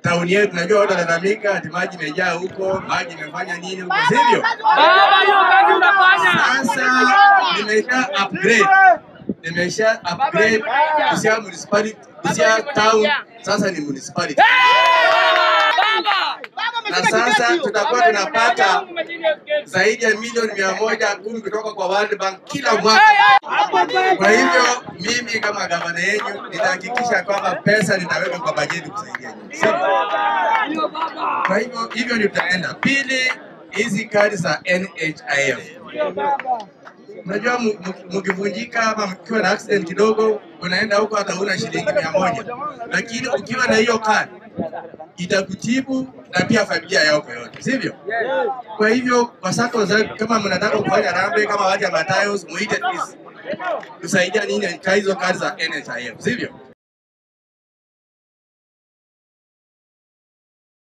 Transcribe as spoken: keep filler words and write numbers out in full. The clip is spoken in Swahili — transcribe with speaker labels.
Speaker 1: tauni yetu. Najua watu wanalalamika ati maji imejaa huko, maji imefanya nini huko, sivyo?
Speaker 2: Baba, hiyo kazi unafanya.
Speaker 1: Sasa nimesha upgrade. Nimesha upgrade Busia municipality, Busia town sasa ni municipality. Na sasa tutakuwa tunapata zaidi ya milioni mia moja kumi kutoka kwa World Bank kila mwaka. Kwa hivyo mimi kama gavana yenu nitahakikisha kwamba pesa nitaweka kwa bajeti kusaidia nyinyi. Kwa hivyo hivyo ndio tutaenda. Pili, hizi kadi za N H I F. Unajua mkivunjika ama mkiwa na accident kidogo unaenda huko hata una shilingi mia moja. Lakini ukiwa na hiyo kadi itakutibu na pia familia yako yote, sivyo? Kwa hivyo kwa sasa kama mnataka kufanya rambe kama waja Matayos, muite please. Tusaidia nini hizo kadi za N H I F, sivyo?